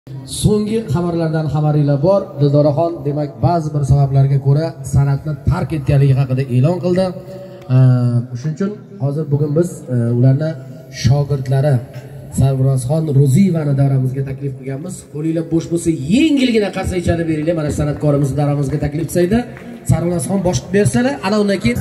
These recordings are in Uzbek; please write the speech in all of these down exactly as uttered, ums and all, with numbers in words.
So'nggi xabarlardan xabaringlar bor. Didoraxon demak ba'zi bir sabablarga ko'ra san'atni tark etganligi haqida e'lon qildi. Shuning uchun hozir bugun biz ularni shogirdlari Sarvarozxon Ro'ziyevani davramizga taklif qilganmiz. Qo'linglar bo'sh bo'lsa, yengilgina qarsak chalib beringlar. Mana san'atkorimizni davramizga taklif qilsaydi, Sarvarozxon boshqa bersalar, ana undan keyin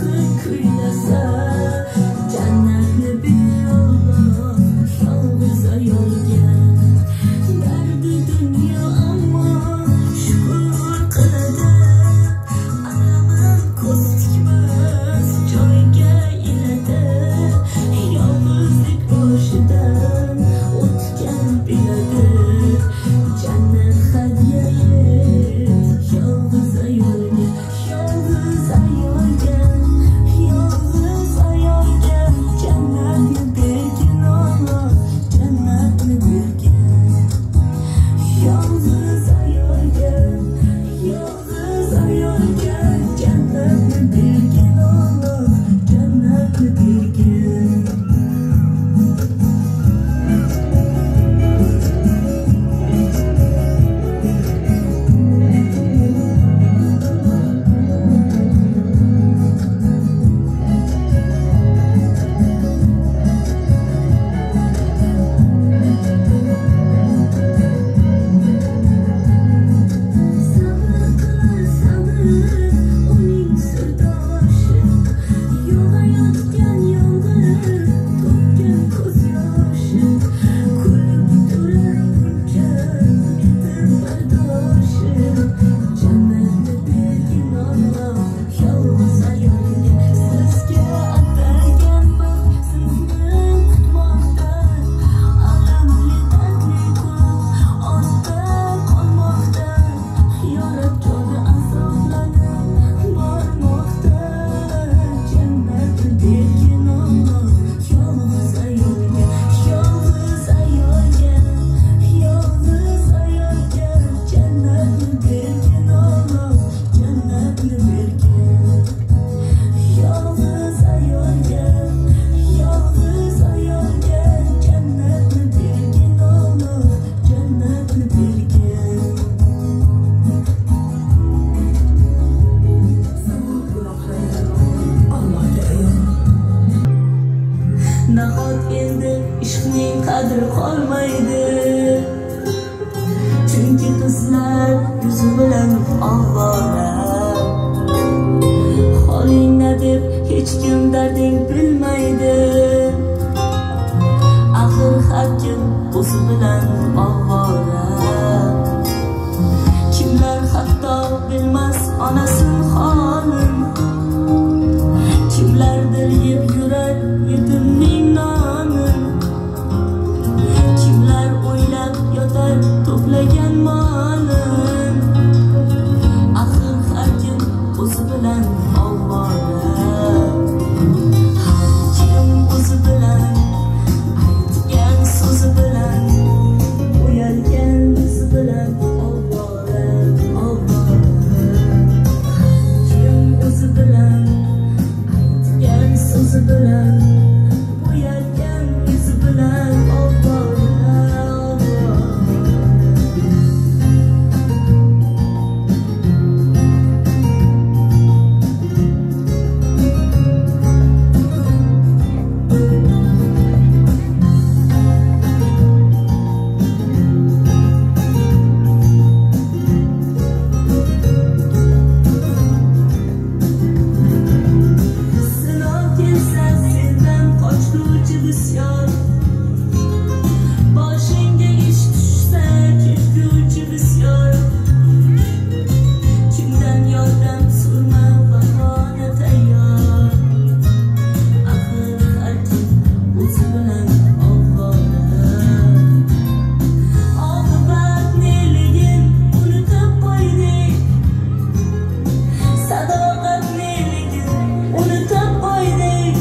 nahot endi ishqning qadri qolmaydi, chunki qizlar yuzi bilan ovora. Holingni deb hech kim darding bilmaydi, axir har kim o'zi bilan ovora. Kimlar hatto bilmas onasin holin, kimlardir yeb yurar yetimning nonin, kimlar o'ylab yotar to'plagan molin, axir har kim o'zi bilan ovora. Har kim o'zi bilan aytgan so'zi bilan o'yalgan yuzi bilan ovora, ovora. Har kim o'zi bilan aytgan so'zi bilan bo'yalgan yuzi bilan ovora, ovora. Sinov kelsa sendan qochguvchi bisyor, boshingga ish tushsa ketguvchi bisyor. Kimdan yordam so'rma, bahona tayyor, axir har kim o'zi bilan ovora. Oqibat neligin unutib qo'ydik, sadoqat neligin unutib qo'ydik.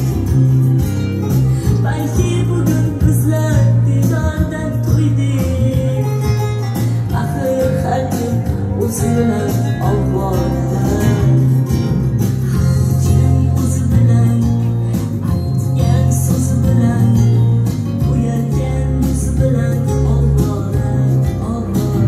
Balki bugun bizlar didordan to'ydik, axir har kim o'zi bilan ovora. Har kim o'zi bilan aytgan so'zi bilan bo'yalgan yuzi bilan ovora, ovora.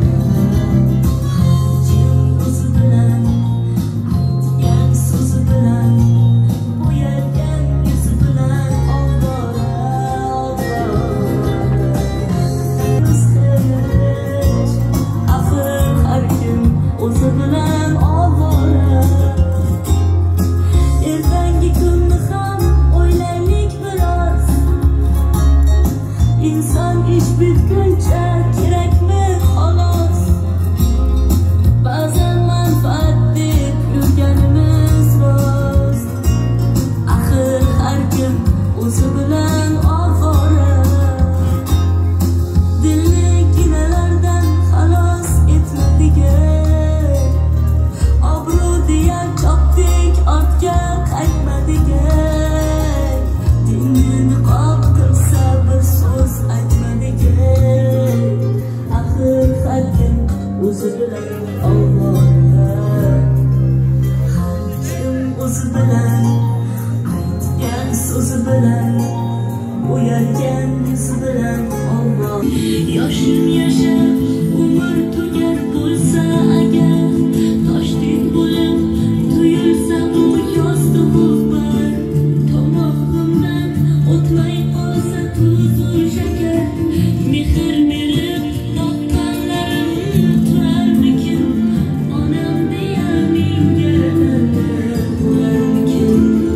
o'zi bilan ovora. Har kim o'zi bilan aytgan so'zi bilan bo'yalgan yuzi bilan ovora. Yoshim yashab umr tugar bo'lsa agar, toshdek bo'lib tuyulsa bu yostig'i bir, tomog'imdan o'tmay qolsa tuzu shakar, mehr berib boqqanlarim turarmikin, onam deya menga bo'larmikin.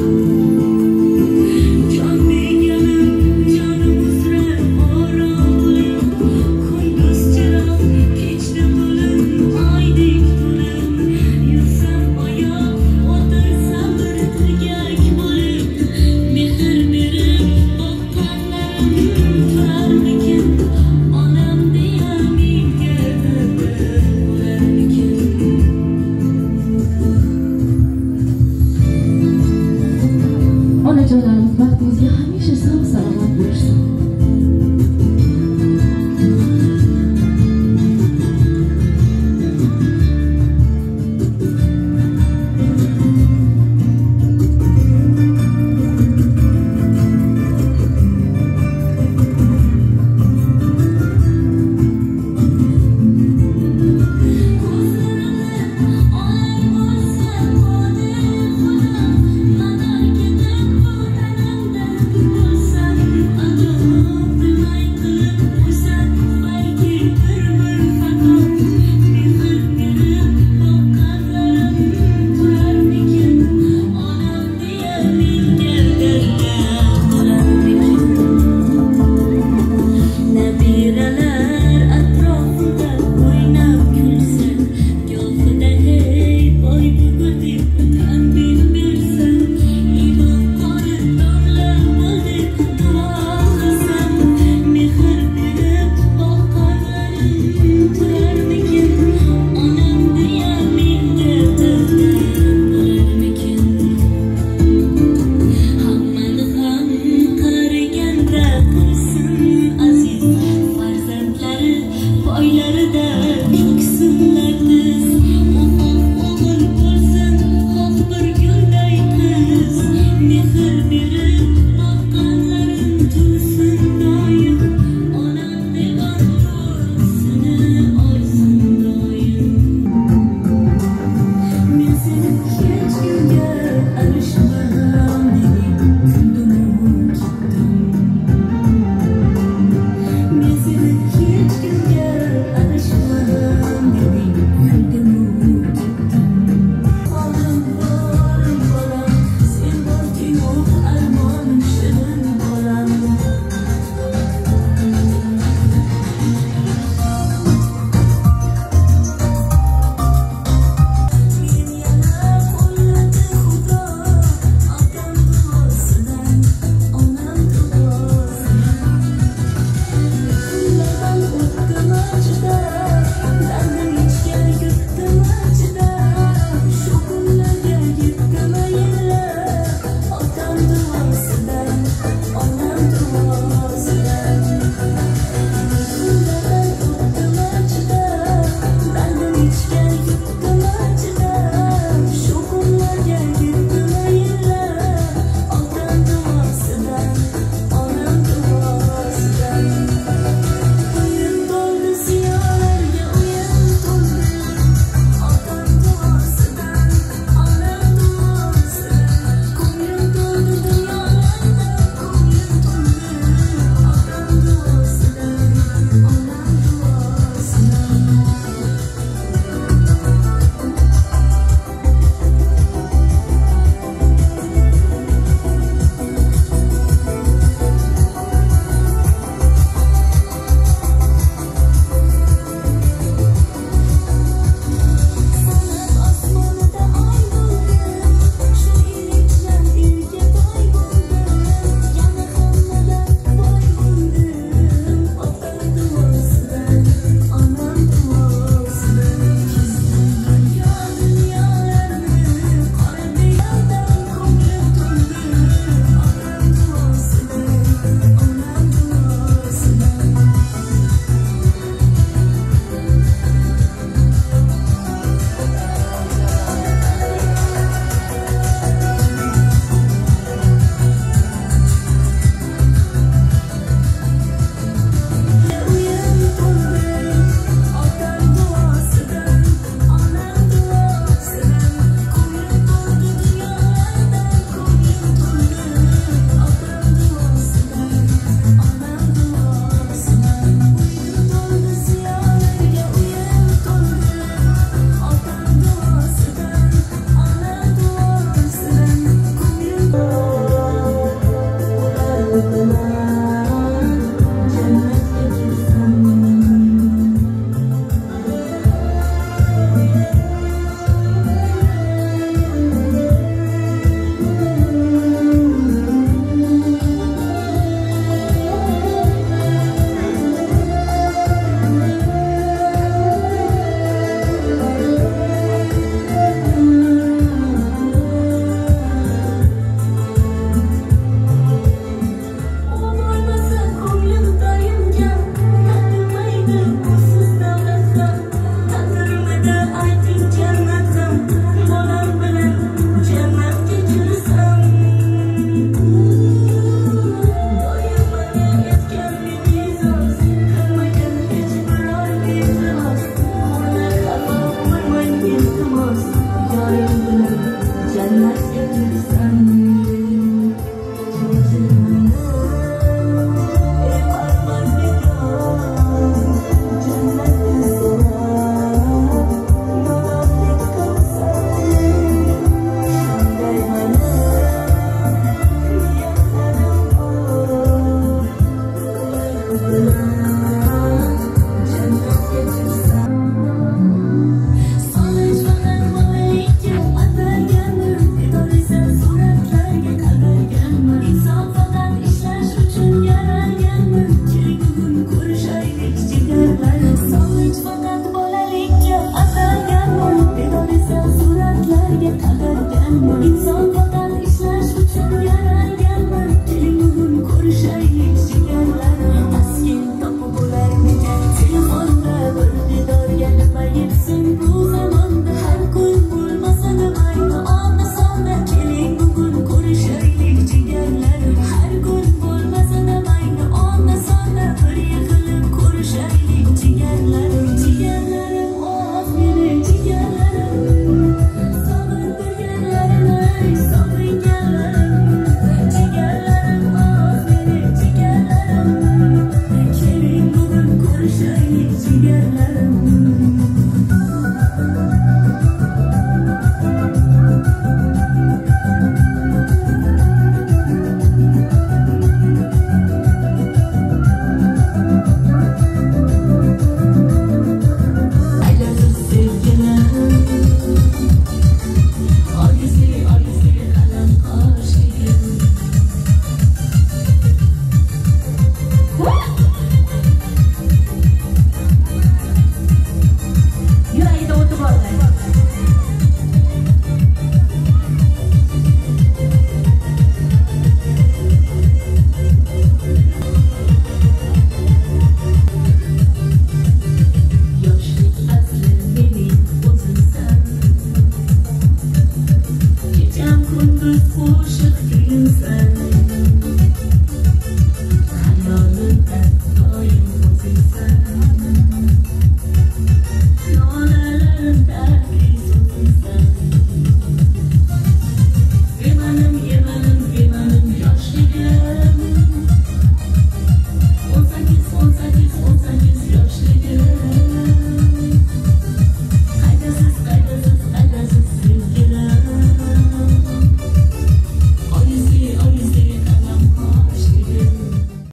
Jon berganim jonim uzra orom bo'lib, kunduz chiroq kechda to'lin oydek to'lib, yursam oyoq o'tirsam bir tirgak bo'lib, mehr berib boqqanlarim turarmikin, onam deya menga bo'larmikin. Onajonlarimiz baxtingizga hamisha sog' salomat bo'lishsin. Aziz farzandlari boylarida